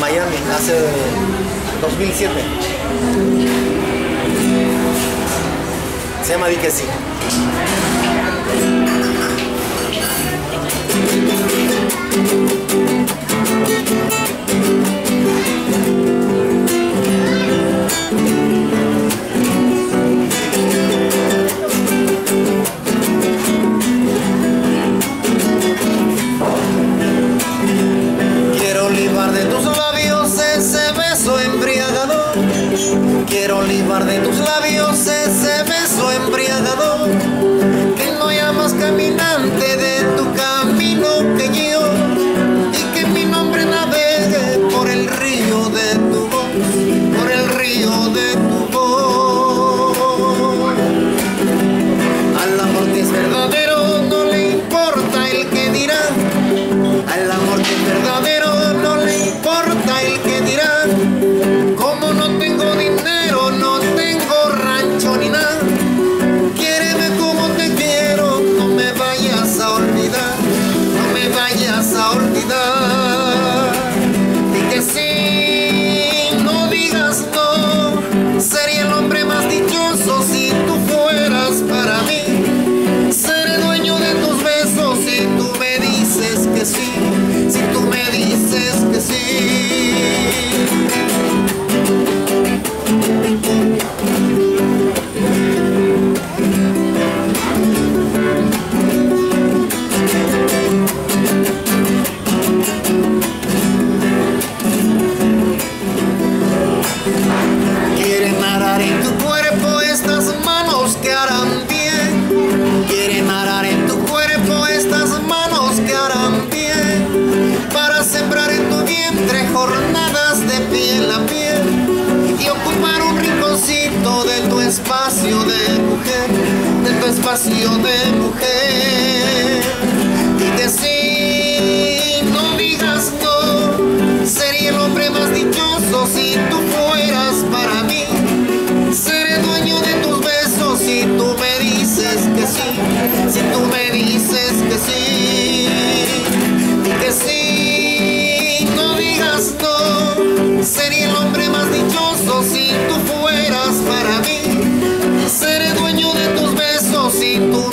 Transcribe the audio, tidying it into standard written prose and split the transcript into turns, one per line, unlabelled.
Miami, hace 2007. Se llama Di que sí. Quiero libar de tus labios ese beso embriagador. Quiero libar de tus labios ese beso embriagador. Que no llamas caminante de tu camino que yo, y que mi nombre navegue por el río de tu voz, por el río de tu voz. Al amor que es verdadero no le importa el que dirá. Al amor que es verdadero no le importa el que dirá. Como no tengo dinero, no tengo rancho ni nada. Quiéreme como te quiero, no me vayas a olvidar, no me vayas a olvidar. Di que sí, no digas no. Sería el hombre más dichoso si tú fueras para mí. Seré dueño de tus besos si tú me dices que sí, si tú me dices que sí. Quieren arar en tu cuerpo estas manos que harán bien. Quieren arar en tu cuerpo estas manos que harán bien. Para sembrar en tu vientre jornadas de piel a piel. Y ocupar un rinconcito de tu espacio de mujer, de tu espacio de mujer. Di que sí, no digas no. Sería el hombre más dichoso si tú fueras para mí. Seré dueño de tus besos si tú me dices que sí, si tú me dices que sí. Di que sí, no digas no. Sería el hombre más dichoso si tú fueras para mí. Seré dueño de tus besos si tú